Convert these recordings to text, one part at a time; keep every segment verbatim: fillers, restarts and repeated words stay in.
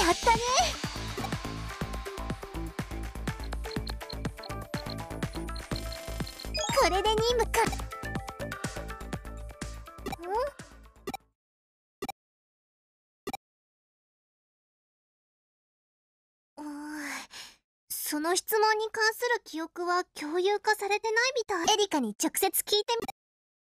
やったね。これで任務か。ん？その質問に関する記憶は共有化されてないみたい。エリカに直接聞いてみ。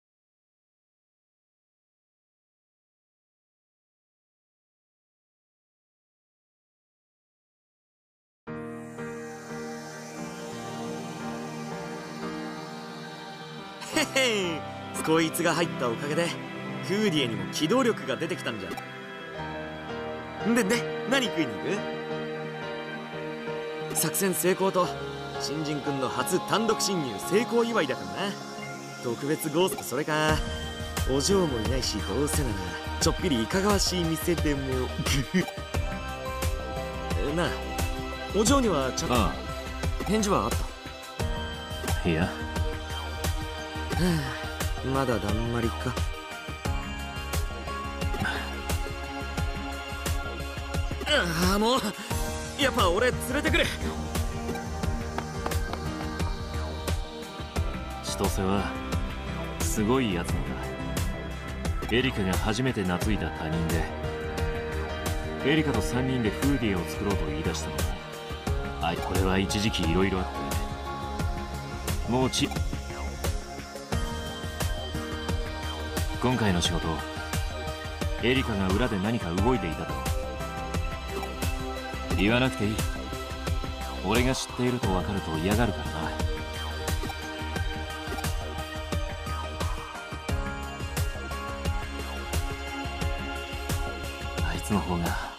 へへ、こいつが入ったおかげでフーディエにも機動力が出てきたんじゃ。でで何食いに行く？作戦成功と新人くんの初単独侵入成功祝いだからな。特別ゴースト、それかお嬢もいないし、どうせならちょっぴりいかがわしい店でも。なあ、お嬢にはちゃんと返事はあった？いや、はあ、まだだんまりか。ああ、もうやっぱ俺連れてくる。 千歳はすごいやつなんだ。エリカが初めて懐いた他人で、エリカとさんにんでフーディエを作ろうと言い出したのも、あいこれは一時期いろいろあって、もうち今回の仕事、エリカが裏で何か動いていたと。言わなくていい。俺が知っていると分かると嫌がるからな。あいつの方が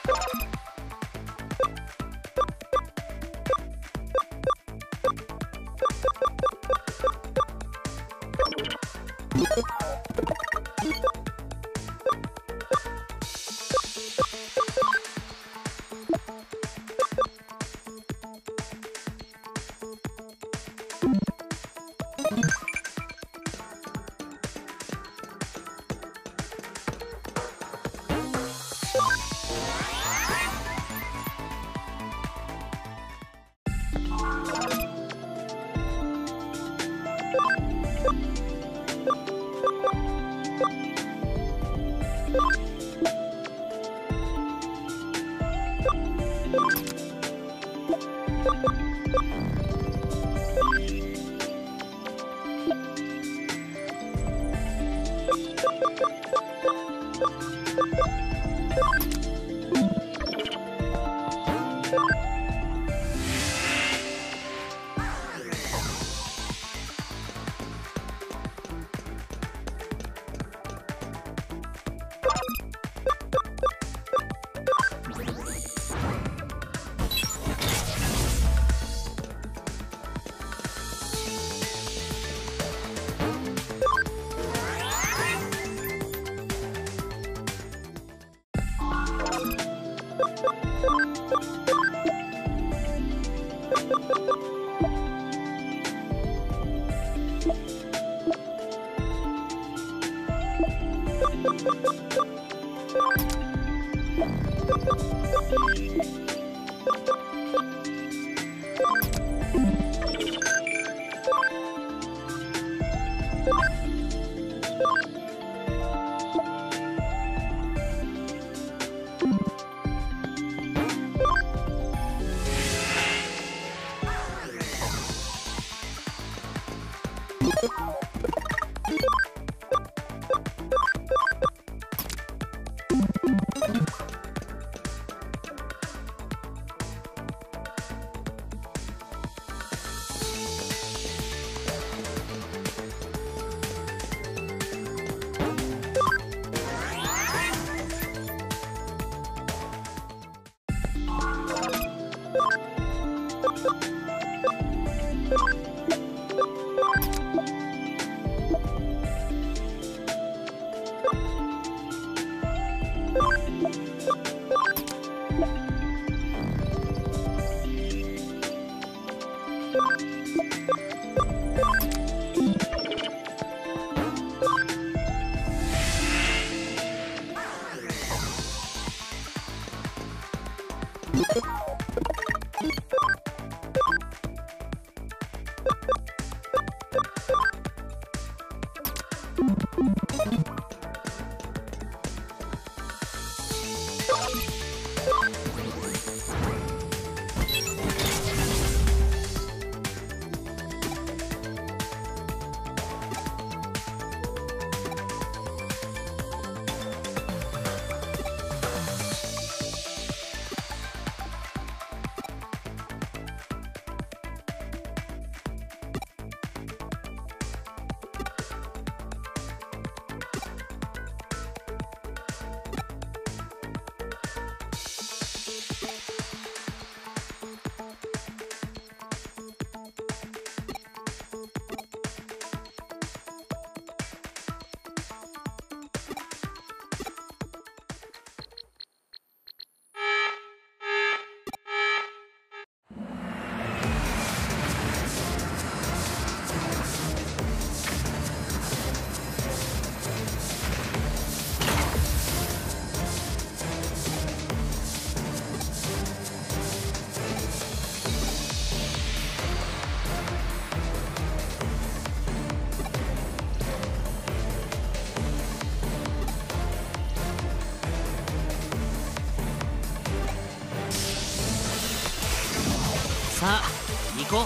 さあ行こう。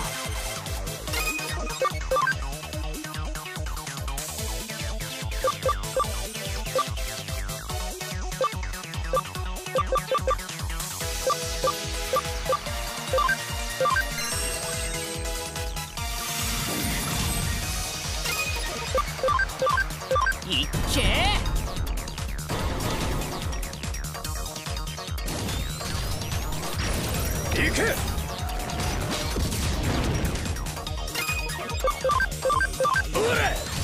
いっけー。 行け。おら。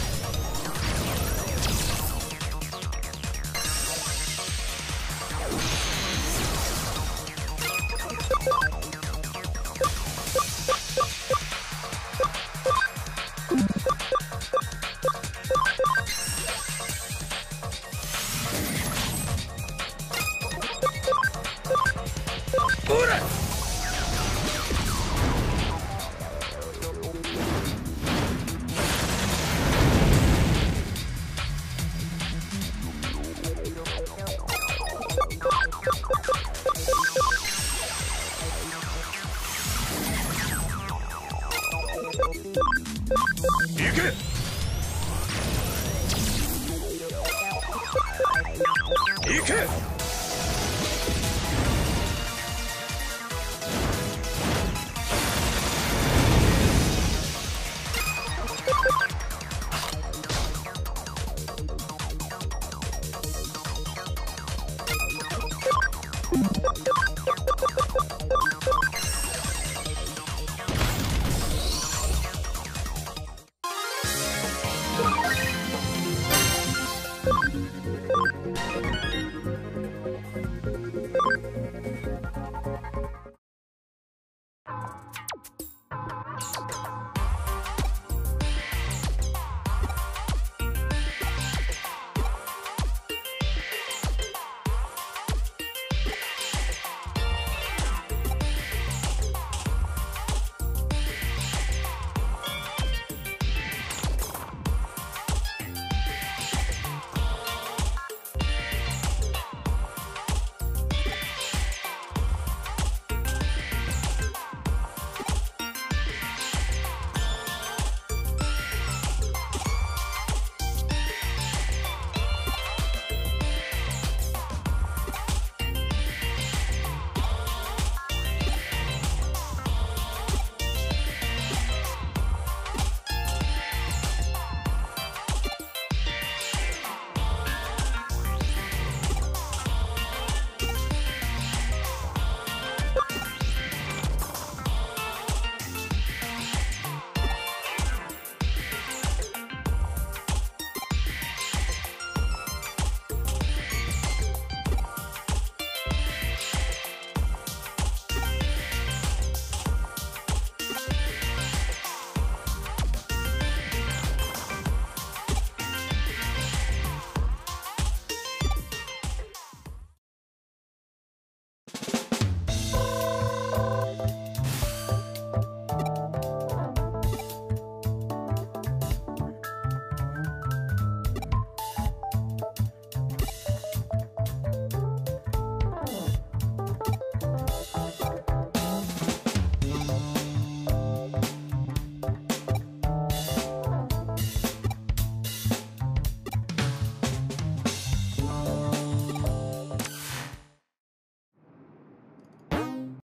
行け。行け。